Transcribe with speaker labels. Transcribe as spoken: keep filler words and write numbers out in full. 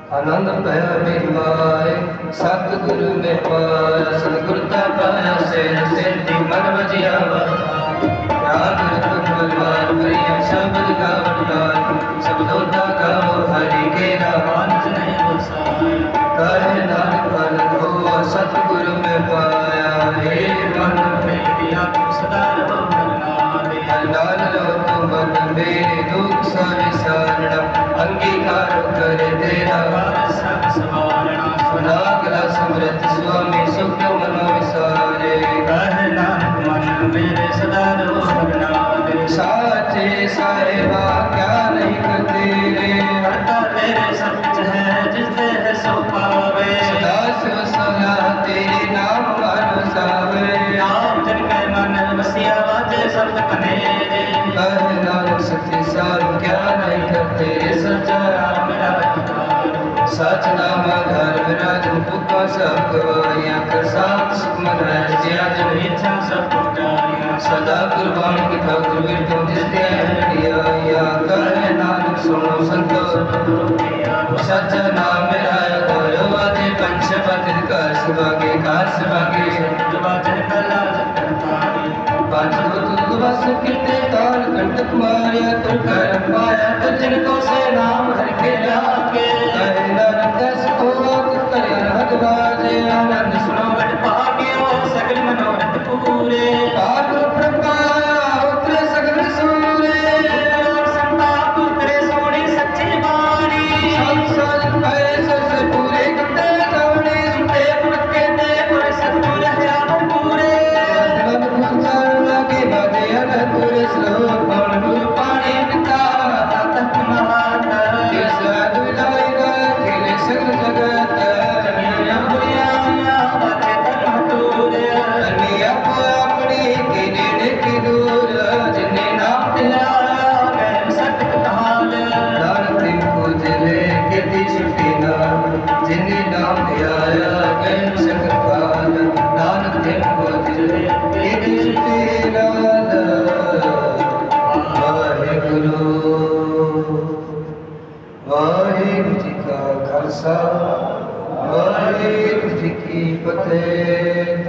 Speaker 1: आनंद पाया मेरवाए सतगुरु में पाया सतगुरता पाया सेन सेठी मन बजिया राग रतन बलवान प्रिय शब्द गावतार शब्दों गाओ हरि के रामानंद नहीं बसाया कहे नानक आनंद हो सतगुरु में पाया हे मन मेरी आत्म सदा रहो नाल लो तुम मन मेरे दुख सारे सारणा अंगीकार कर तेरा सब सवारणा सुना गला समृत स्वामी सुख मनो विसारे कह नानक मन मेरे सदा रहो भगनारे साचे साहेबा क्या नहीं करते रे करता तेरे सच है जिससे है सो पावे सदा शिव सदा तेरे नाम मानो सावे नाम जन के मन बसिया वाजे शब्द कने रे कह नानक सत्य सार क्या नहीं करते सच्चा राम सच नाम घर विराज पुका सब गवाइया कर साथ सुख मन है जिया जब इच्छा सब पुकारिया सदा कुर्बान की ठाकुर वीर तुम जिस दिया या कहे नानक सुनो संतो सच्चा नाम मेरा गौर वादे पंच पद कर सभागे कार सभागे वाचन कला जगतारी पांच भूत बस कितने काल कंटक मारिया तुम कर पाया तो जिनको से नाम हर के लागे आनंद सुनो बट भाग्यो सकल मनोरथ पूरे पार प्रकाश उतरे सकल सूरे संताप उतरे सोनी सच्ची बाणी संसार पैसे से पूरे कते जाने सुते पड़के दे पूरे सतगुर है आप पूरे मन पुचार लगे बाजे अन पूरे श्लोक कौन गुरु पानी पिता तक महाता इस दुलाई का खेले सकल जगत वाहिगुरु जी का खालसा वाहिगुरु जी की फतेह।